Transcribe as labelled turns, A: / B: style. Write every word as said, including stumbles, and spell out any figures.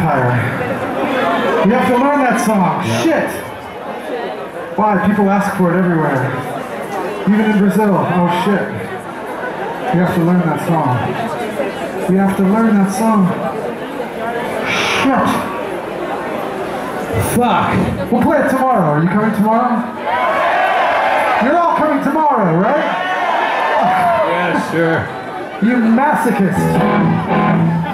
A: Empire. You have to learn that song.
B: Yeah.
A: Shit. Why? People ask for it everywhere. Even in Brazil. Oh shit. You have to learn that song. You have to learn that song. Shit. Fuck. We'll play it tomorrow. Are you coming tomorrow? You're all coming tomorrow, right?
B: Yeah, sure.
A: You masochist.